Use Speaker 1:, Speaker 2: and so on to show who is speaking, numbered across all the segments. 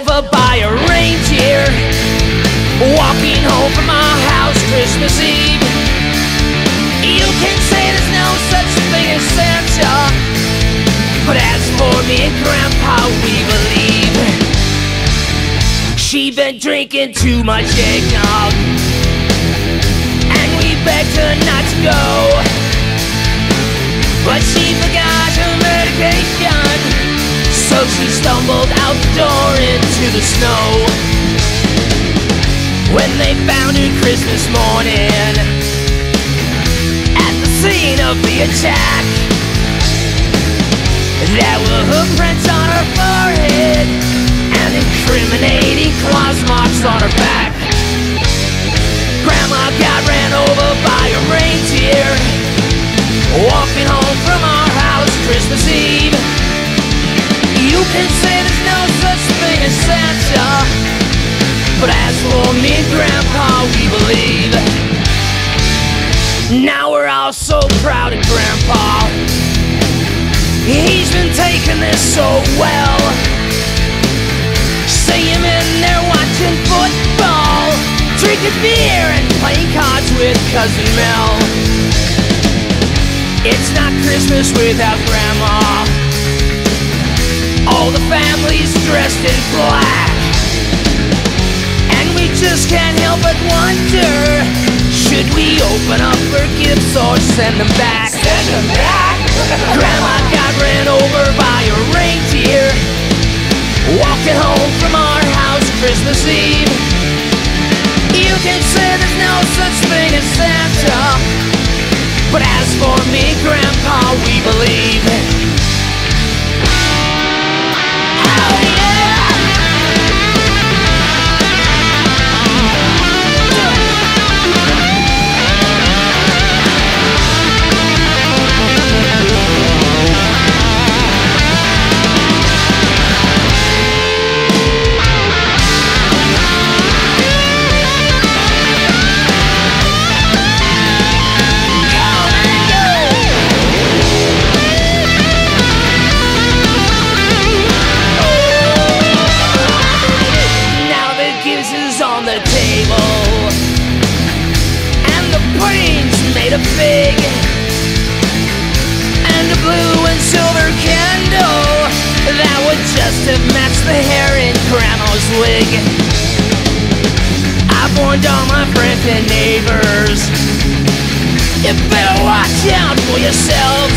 Speaker 1: over by a reindeer, walking home from our house Christmas Eve. You can say there's no such thing as Santa, but as for me and Grandpa, we believe. She been drinking too much eggnog, and we begged her not to go, but she forgot her medication, so she stumbled out the door into the snow. When they found her Christmas morning at the scene of the attack, there were hoofprints on her forehead and incriminating claws marks on her back. Grandma got ran over by a reindeer, walking home from our house Christmas Eve. You can say there's no such thing as Santa, but as for me and Grandpa, we believe. Now we're all so proud of Grandpa. He's been taking this so well, seeing him in there watching football, drinking beer and playing cards with Cousin Mel. It's not Christmas without Grandma. All the family's dressed in black, and we just can't help but wonder, should we open up her gifts or send them back? Send them back! Grandma got ran over by a reindeer, walking home from our house Christmas Eve. You can say there's no such thing as Santa, but as for me and Grandpa, we believe. A fig and a blue and silver candle that would just have matched the hair in Grandma's wig. I've warned all my friends and neighbors, you better watch out for yourselves.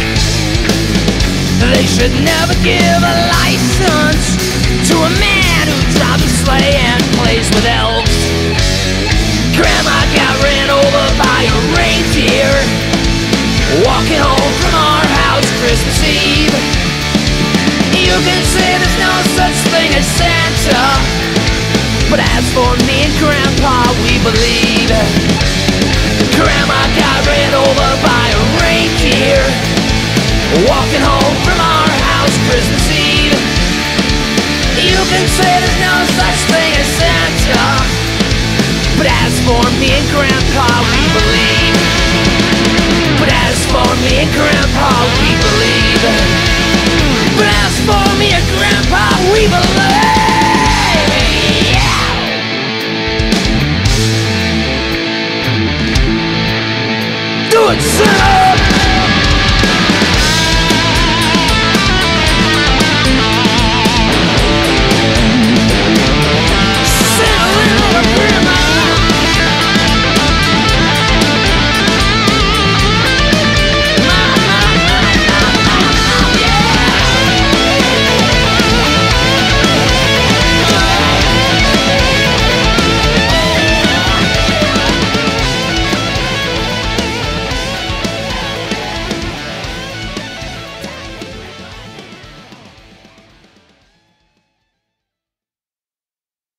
Speaker 1: They should never give a license to a man who drives a sleigh and plays with elves. Grandma got ran over by a reindeer, walking home from our house Christmas Eve. You can say there's no such thing as Santa, but as for me and Grandpa, we believe. Grandma got ran over by a reindeer, walking home from our house Christmas Eve. You can say there's no such thing as Santa, but as for me and Grandpa, we believe. But as for me and Grandpa, we believe. But as for me and Grandpa, we believe. Yeah. Do it, son!